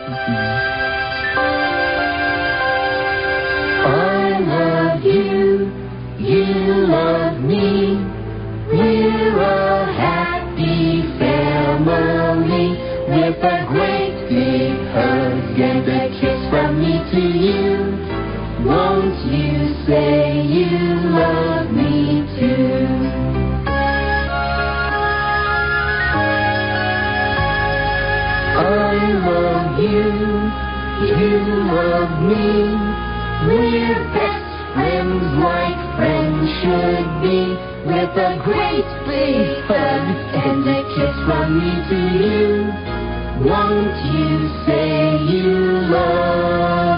I love you, you love me. We're a happy family with a great big hug and a kiss from me to you. Won't you say you love me too? I love you, you love me. We're best friends like friends should be, with a great big hug and a kiss from me to you. Won't you say you love